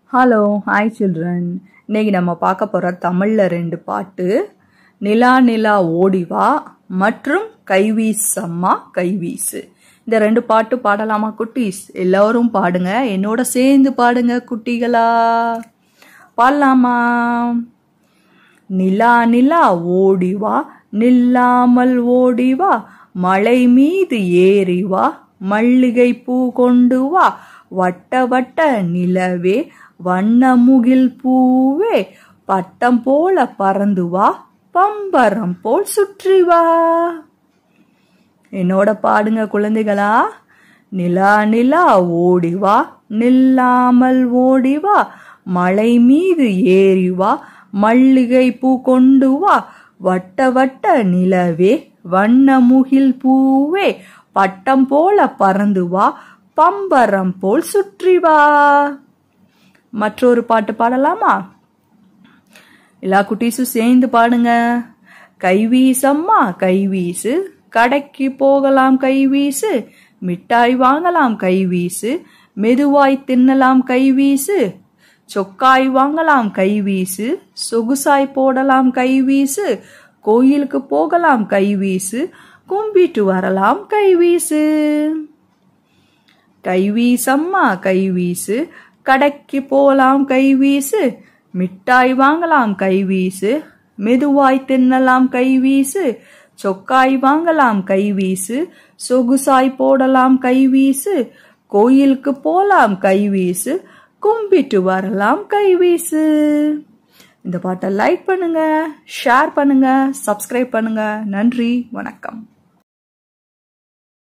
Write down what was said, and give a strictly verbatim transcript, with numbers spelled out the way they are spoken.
Hello hi children. இன்னைக்கு நம்ம பார்க்க போகிற தமிழில் ரெண்டு பாட்டு, நிலா நிலா ஓடிவா மற்றும் கைவீசம்மா கைவீசு. இந்த ரெண்டு பாட்டு பாடலாமா குட்டீஸ்? எல்லோரும் பாடுங்க, என்னோட சேர்ந்து பாடுங்க குட்டிகளா. பாடலாமா? நிலா நிலா ஓடிவா நில்லாமல் ஓடிவா, மலை மீது ஏறிவா மல்லிகை பூ கொண்டு வா, வட்ட வட்ட நிலவே வண்ணமுகில் பூவே, பட்டம் போல பறந்து வா பம்பரம் போல் சுற்றி வா. என்னோட பாடுங்க குழந்தைகளா. நிலா நிலா ஓடிவா நில்லாமல் ஓடிவா, மலை மீது ஏறிவா மல்லிகை பூ கொண்டு வா, வட்ட வட்ட நிலவே வண்ணமுகில் பூவே, பட்டம் போல பறந்து வா பம்பரம் போல் சுற்றி வா. மற்றொரு பாட்டு பாடலாமா? எல்லா குட்டீஸும் சேர்ந்து பாடுங்க. கைவீசம்மா கைவீசு, கடைக்கு போகலாம் கைவீசு, மிட்டாய் வாங்கலாம் கைவீசு, மெதுவாய் தின்னலாம் கைவீசு, சொக்காய் வாங்கலாம் கைவீசு, சொகுசாய் போடலாம் கைவீசு, கோயிலுக்கு போகலாம் கைவீசு, கும்பிட்டு வரலாம் கைவீசு. கைவீசம்மா கைவீசு, கடைக்கு போலாம் கைவீசு, மிட்டாய் வாங்கலாம் கைவீசு, மெதுவாய் தின்னலாம் கைவீசு, சொக்காய் வாங்கலாம் கைவீசு, சொகுசாய் போடலாம் கைவீசு, கோயிலுக்கு போலாம் கைவீசு, கும்பிட்டு வரலாம் கைவீசு. இந்த பாட்டை லைக் பண்ணுங்க, ஷேர் பண்ணுங்க, சப்ஸ்கிரைப் பண்ணுங்க. நன்றி, வணக்கம்.